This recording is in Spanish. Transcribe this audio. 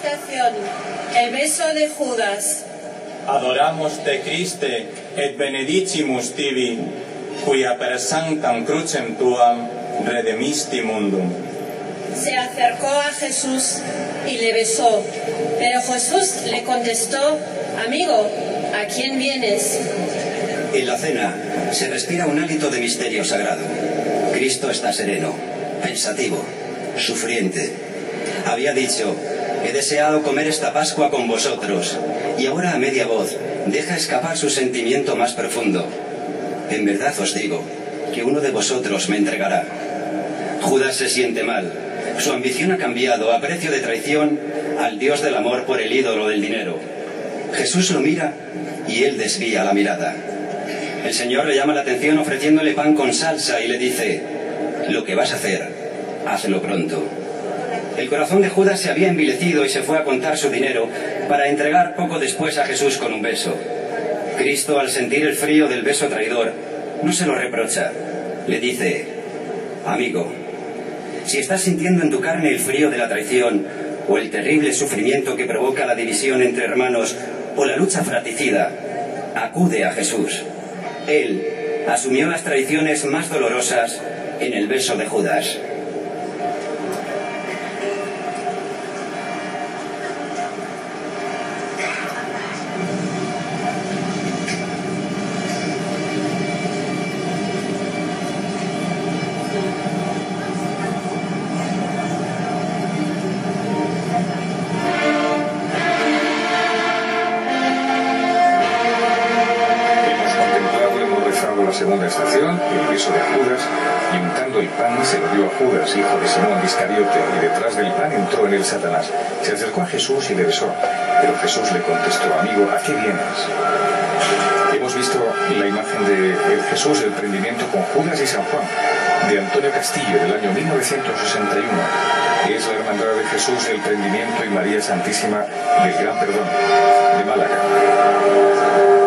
estación, el beso de Judas. Adoramos te Christe et benedicimus tibi, quia per sanctam crucem tuam redemisti mundum. Se acercó a Jesús y le besó, pero Jesús le contestó: amigo, ¿a quién vienes? En la cena se respira un hálito de misterio sagrado. Cristo está sereno, pensativo, sufriente. Había dicho: he deseado comer esta Pascua con vosotros, y ahora a media voz deja escapar su sentimiento más profundo. En verdad os digo que uno de vosotros me entregará. Judas se siente mal. Su ambición ha cambiado a precio de traición al Dios del amor por el ídolo del dinero. Jesús lo mira y él desvía la mirada. El Señor le llama la atención ofreciéndole pan con salsa y le dice: lo que vas a hacer, hazlo pronto. El corazón de Judas se había envilecido y se fue a contar su dinero para entregar poco después a Jesús con un beso. Cristo, al sentir el frío del beso traidor, no se lo reprocha. Le dice: amigo, si estás sintiendo en tu carne el frío de la traición, o el terrible sufrimiento que provoca la división entre hermanos, o la lucha fratricida, acude a Jesús. Él asumió las traiciones más dolorosas en el beso de Judas. Segunda estación, el beso de Judas, y untando el pan se lo dio a Judas, hijo de Simón Iscariote, y detrás del pan entró en él Satanás. Se acercó a Jesús y le besó, pero Jesús le contestó: amigo, ¿a qué vienes? Hemos visto la imagen de Jesús del prendimiento con Judas y San Juan, de Antonio Castillo, del año 1961. Es la hermandad de Jesús del prendimiento y María Santísima del Gran Perdón, de Málaga.